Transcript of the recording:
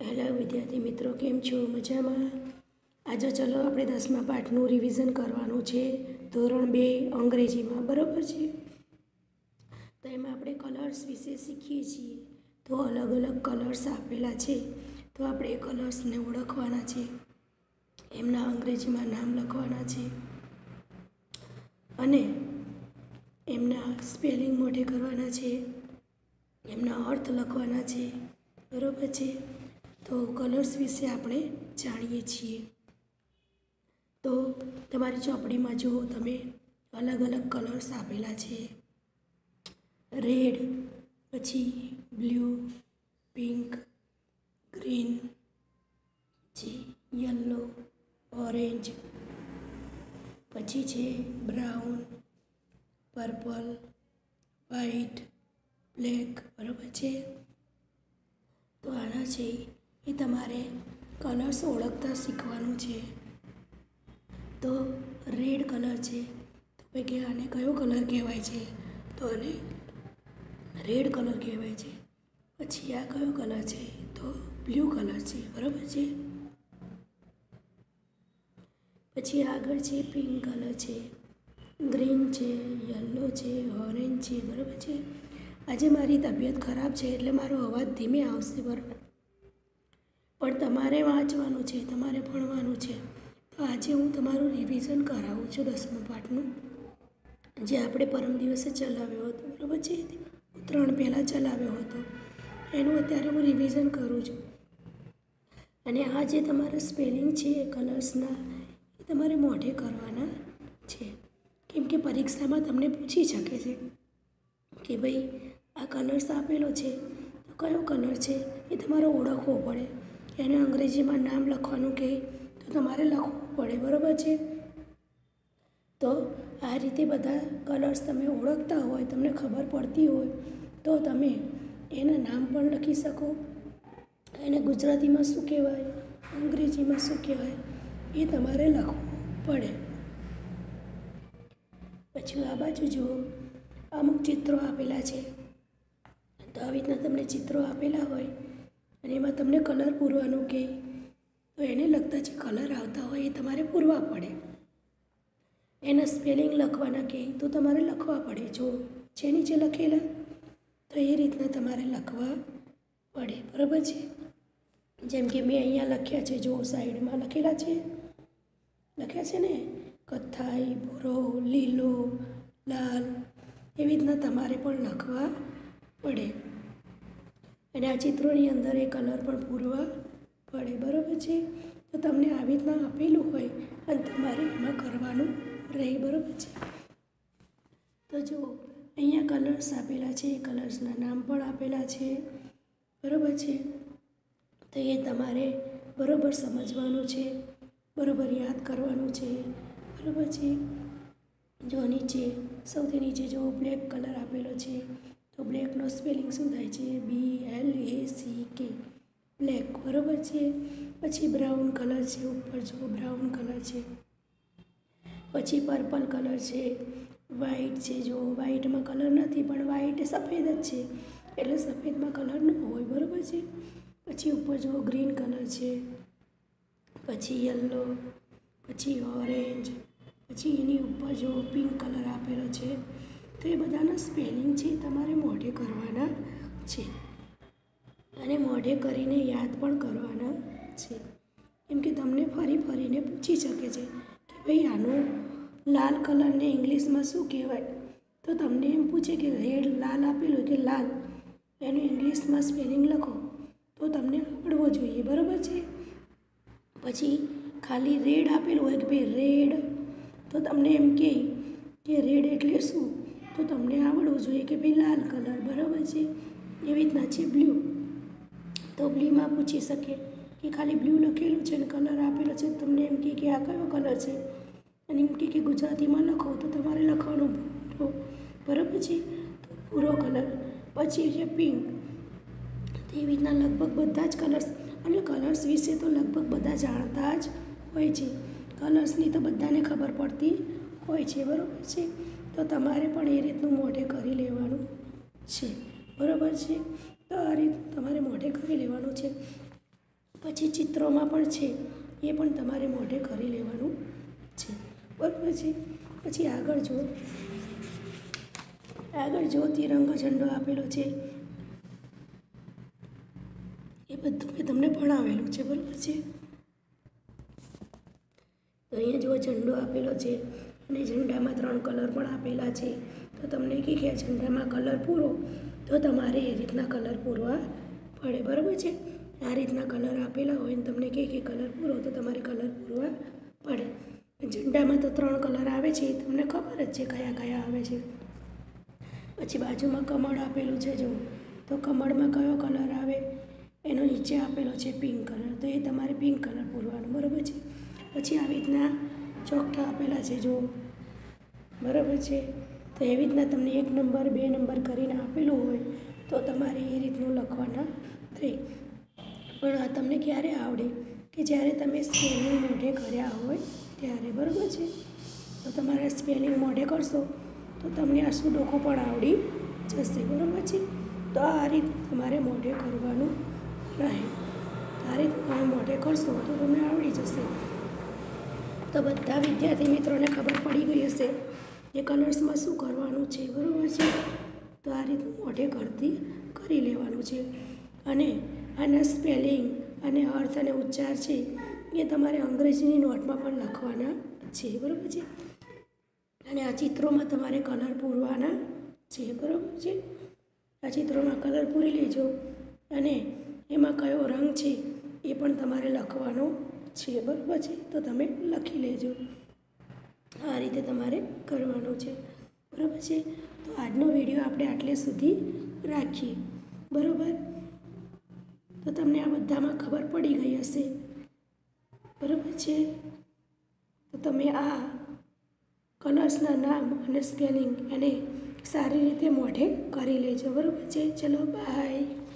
Hello વિદ્યાર્થી મિત્રો, કેમ છો? મજામાં? આજે ચલો આપણે 10મા પાઠનું રિવિઝન કરવાનું છે, ધોરણ 2 અંગ્રેજીમાં. બરાબર છે? તો એમાં આપણે કલર્સ વિશે શીખીએ છીએ. તો અલગ અલગ કલર્સ આપેલા છે, તો આપણે એ કલર્સને ઓળખવાના છે, એમના અંગ્રેજીમાં નામ લખવાના છે અને એમના સ્પેલિંગ મોઢે કરવાના છે, એમના અર્થ લખવાના છે. બરાબર છે? તો કલર્સ વિશે આપણે જાણીએ છીએ. તો તમારી ચોપડીમાં જુઓ તમે, અલગ અલગ કલર્સ આપેલા છે. રેડ, પછી બ્લુ, પિંક, ગ્રીન, પછી યલો, ઓરેન્જ, પછી છે બ્રાઉન, પર્પલ, વ્હાઈટ, બ્લેક. બરાબર છે? તો આના છે એ તમારે કલર્સ ઓળખતા શીખવાનું છે. તો રેડ કલર છે, તો ભાઈ કે આને કયો કલર કહેવાય છે? તો આને રેડ કલર કહેવાય છે. પછી આ કયો કલર છે? તો બ્લુ કલર છે. બરાબર છે? પછી આગળ છે પિંક કલર છે, ગ્રીન છે, યલો છે, ઓરેન્જ છે. બરાબર છે? આજે મારી તબિયત ખરાબ છે એટલે મારો અવાજ ધીમે આવશે. બરાબર? પણ તમારે વાંચવાનું છે, તમારે ભણવાનું છે. તો આજે હું તમારું રિવિઝન કરાવું છું 10મા પાઠનું, જે આપણે પરમ દિવસે ચલાવ્યો હતો. બરાબર છે? ઉત્તરાયણ પહેલાં ચલાવ્યો હતો, એનું અત્યારે હું રિવિઝન કરું છું. અને આ જે તમારા સ્પેલિંગ છે એ કલર્સના, એ તમારે મોઢે કરવાના છે. કેમ કે પરીક્ષામાં તમને પૂછી શકે છે કે ભાઈ આ કલર્સ આપેલો છે, તો કયો કલર છે એ તમારે ઓળખવો પડે. એને અંગ્રેજીમાં નામ લખવાનું કહે તો તમારે લખવું પડે. બરાબર છે? તો આ રીતે બધા કલર્સ તમે ઓળખતા હોય, તમને ખબર પડતી હોય, તો તમે એના નામ પણ લખી શકો. એને ગુજરાતીમાં શું કહેવાય, અંગ્રેજીમાં શું કહેવાય, એ તમારે લખવું પડે. પછી આ બાજુ જુઓ, અમુક ચિત્રો આપેલા છે. તો આવી રીતના તમને ચિત્રો આપેલા હોય અને એમાં તમને કલર પૂરવાનું કહે, તો એને લગતા જે કલર આવતા હોય એ તમારે પૂરવા પડે. એના સ્પેલિંગ લખવાના કહે તો તમારે લખવા પડે. જો છે નીચે લખેલા, તો એ રીતના તમારે લખવા પડે. બરાબર છે? જેમ કે મેં અહીંયા લખ્યા છે, જો સાઈડમાં લખ્યા છે ને, કથ્થાઈ, ભૂરો, લીલો, લાલ, એવી રીતના તમારે પણ લખવા પડે. અને આ ચિત્રોની અંદર એ કલર પણ પૂરવા પડે. બરાબર છે? તો તમને આવી રીતના આપેલું હોય અને તમારે એમાં કરવાનું રહે. બરાબર છે? તો જુઓ, અહીંયા કલર્સ આપેલા છે, એ કલર્સના નામ પણ આપેલા છે. બરાબર છે? તો એ તમારે બરાબર સમજવાનું છે, બરાબર યાદ કરવાનું છે. બરાબર છે? જો નીચે, સૌથી નીચે જો બ્લેક કલર આપેલો છે, તો બ્લેકનો સ્પેલિંગ શું થાય છે? BLACK, black. બરાબર છે? પછી બ્રાઉન કલર છે, ઉપર જો બ્રાઉન કલર છે. પછી પર્પલ કલર છે, વ્હાઈટ છે, જો વ્હાઈટમાં કલર નથી પણ વ્હાઈટ સફેદ જ છે, એટલે સફેદમાં કલર ન હોય. બરાબર છે? પછી ઉપર જો ગ્રીન કલર છે, પછી યલો, પછી ઓરેન્જ, પછી એની ઉપર જો પિંક કલર આપેલો છે. તો એ બધાના સ્પેલિંગ છે તમારે મોઢે કરવાના છે અને મોઢે કરીને યાદ પણ કરવાના છે. કેમ કે તમને ફરીને પૂછી શકે છે કે ભાઈ આનું લાલ કલરને ઇંગ્લિશમાં શું કહેવાય? તો તમને એમ પૂછે કે રેડ, લાલ આપેલું કે લાલ, એનું ઇંગ્લિશમાં સ્પેલિંગ લખો, તો તમને આવડવો જોઈએ. બરાબર છે? પછી ખાલી રેડ આપેલું હોય કે ભાઈ રેડ, તો તમને એમ કહે કે રેડ એટલે શું, તો તમને આવડવું જોઈએ કે ભાઈ લાલ કલર. બરાબર છે? એવી રીતના છે બ્લુ, તો બ્લુમાં પૂછી શકે કે ખાલી બ્લુ લખેલું છે અને કલર આપેલો છે, તમને એમ કહે કે આ કયો કલર છે, અને એમ કે ગુજરાતીમાં લખો, તો તમારે લખવાનું ભૂરો. બરાબર છે? તો ભૂરો કલર. પછી છે પિંક. તો એવી રીતના લગભગ બધા જ કલર્સ, અને કલર્સ વિશે તો લગભગ બધા જાણતા જ હોય છે. કલર્સની તો બધાને ખબર પડતી હોય છે. બરાબર છે? તો તમારે પણ એ રીતનું મોઢે કરી લેવાનું છે. બરાબર છે? તો આ રીત તમારે મોઢે કરી લેવાનું છે. પછી ચિત્રોમાં પણ છે, એ પણ તમારે મોઢે કરી લેવાનું છે, બરાબર છે. પછી આગળ જો તિરંગો ઝંડો આપેલો છે, એ બધું મેં તમને ભણાવેલું છે, બરાબર છે. તો અહીંયા જો ઝંડો આપેલો છે અને ઝંડામાં 3 કલર પણ આપેલા છે. તો તમને કે ઝંડામાં કલર પૂરો, તો તમારે એ રીતના કલર પૂરવા પડે, બરાબર છે. આ રીતના કલર આપેલા હોય ને તમને કે કલર પૂરો, તો તમારે કલર પૂરવા પડે. ઝંડામાં તો 3 કલર આવે છે, એ તમને ખબર જ છે કયા કયા આવે છે. પછી બાજુમાં કમળ આપેલું છે જો, તો કમળમાં કયો કલર આવે, એનો નીચે આપેલો છે પિંક કલર, તો એ તમારે પિંક કલર પૂરવાનો, બરાબર છે. પછી આવી રીતના ચોકઠા આપેલા છે જો, બરાબર છે. તો એવી રીતના તમને 1 નંબર 2 નંબર કરીને આપેલું હોય, તો તમારે એ રીતનું લખવાના થઈ. પણ આ તમને ક્યારે આવડે કે જ્યારે તમે સ્પેલિંગ મોઢે કર્યા હોય ત્યારે, બરાબર છે. તો તમારે સ્પેલિંગ મોઢે કરશો તો તમને આ સુડોકો પણ આવડી જશે, બરાબર છે. તો આ રીત તમારે મોઢે કરવાનું રહે. આ રીત તમે મોઢે કરશો તો તમને આવડી જશે. તો બધા વિદ્યાર્થી મિત્રોને ખબર પડી ગઈ હશે કે કલર્સમાં શું કરવાનું છે, બરાબર છે. તો આ રીતનું મોઢે કરી લેવાનું છે. અને આના સ્પેલિંગ અને અર્થ અને ઉચ્ચાર છે એ તમારે અંગ્રેજીની નોટમાં પણ લખવાના છે, બરાબર છે. અને આ ચિત્રોમાં તમારે કલર પૂરવાના છે, બરાબર છે. આ ચિત્રોમાં કલર પૂરી લેજો અને એમાં કયો રંગ છે એ પણ તમારે લખવાનો છે, બરાબર છે. તો તમે લખી લેજો. આ રીતે તમારે કરવાનું છે, બરાબર છે. તો આજનો વિડીયો આપણે આટલે સુધી રાખીએ, બરાબર. તો તમને આ બધામાં ખબર પડી ગઈ હશે, બરાબર છે. તો તમે આ કલર્સના નામ અને સ્પેલિંગ એને સારી રીતે મોઢે કરી લેજો, બરાબર છે. ચલો બાય.